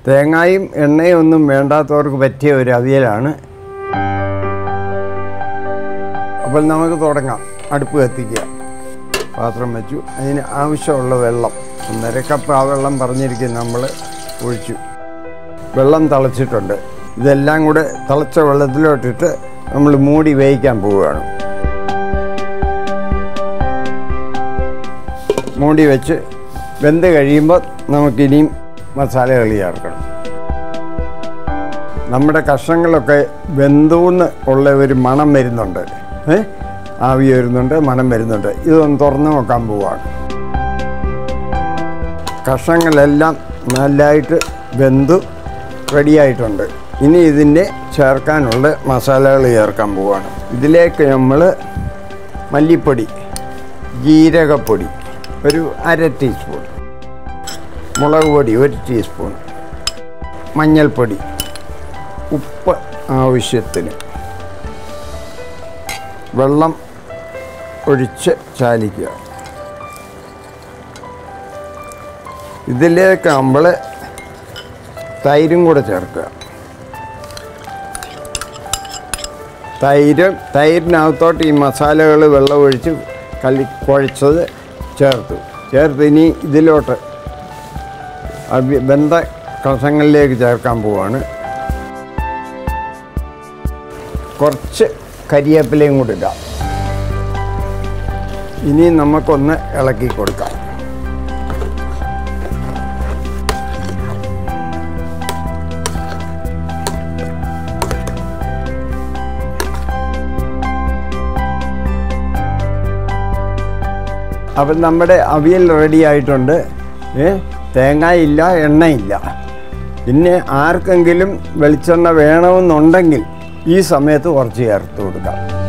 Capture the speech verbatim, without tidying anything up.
തേങ്ങയും എണ്ണയും ഒന്നും വേണ്ടാത്തവർക്ക് പറ്റിയ ഒരു അവിയലാണ്. അപ്പോൾ നമുക്ക് തുടങ്ങാം. അടുപ്പ് കത്തിക്കുക, പാത്രം വെച്ചു, അതിന് ആവശ്യമുള്ള വെള്ളം ഒന്നര കപ്പ് ആ വെള്ളം പറഞ്ഞിരിക്കും നമ്മൾ ഒഴിച്ചു. വെള്ളം തിളച്ചിട്ടുണ്ട്. ഇതെല്ലാം കൂടെ തിളച്ച വെള്ളത്തിലോട്ടിട്ട് നമ്മൾ മൂടി വേവിക്കാൻ പോവുകയാണ്. മൂടി വെച്ച് വെന്ത് കഴിയുമ്പോൾ നമുക്കിനിയും മസാലകൾ ചേർക്കണം. നമ്മുടെ കഷ്ണങ്ങളൊക്കെ വെന്തൂന്ന് ഉള്ള ഒരു മണം വരുന്നുണ്ട്, ഏ ആവി വരുന്നുണ്ട്, മണം വരുന്നുണ്ട്. ഇതൊന്ന് തുറന്ന് നോക്കാൻ പോവുകയാണ്. കഷ്ണങ്ങളെല്ലാം നല്ലതായിട്ട് വെന്തു റെഡിയായിട്ടുണ്ട്. ഇനി ഇതിൻ്റെ ചേർക്കാനുള്ള മസാലകൾ ചേർക്കാൻ പോവുകയാണ്. ഇതിലേക്ക് നമ്മൾ മല്ലിപ്പൊടി, ജീരകപ്പൊടി ഒരു അര ടീസ്പൂൺ, മുളക് പൊടി ഒരു ടീസ്പൂൺ, മഞ്ഞൾപ്പൊടി, ഉപ്പ് ആവശ്യത്തിന്, വെള്ളം ഒഴിച്ച് ചാലിക്കുക. ഇതിലേക്ക് നമ്മൾ തൈരും കൂടെ ചേർക്കുക. തൈര് തൈരിനകത്തോട്ട് ഈ മസാലകൾ വെള്ളം ഒഴിച്ച് കലി കുഴച്ചത് ചേർത്തു ചേർത്ത് ഇനി ഇതിലോട്ട് വെന്ത കഷങ്ങളിലേക്ക് ചേർക്കാൻ പോവാണ്. കുറച്ച് കരിവേപ്പിലയും കൂടി ഇടാം. ഇനി നമുക്കൊന്ന് ഇളക്കി കൊടുക്കാം. അപ്പം നമ്മുടെ അവിയൽ റെഡി ആയിട്ടുണ്ട്. ഏ തേങ്ങയില്ല, എണ്ണയില്ല. പിന്നെ ആർക്കെങ്കിലും വെളിച്ചെണ്ണ വേണമെന്നുണ്ടെങ്കിൽ ഈ സമയത്ത് കുറച്ച് ചേർത്ത് കൊടുക്കാം.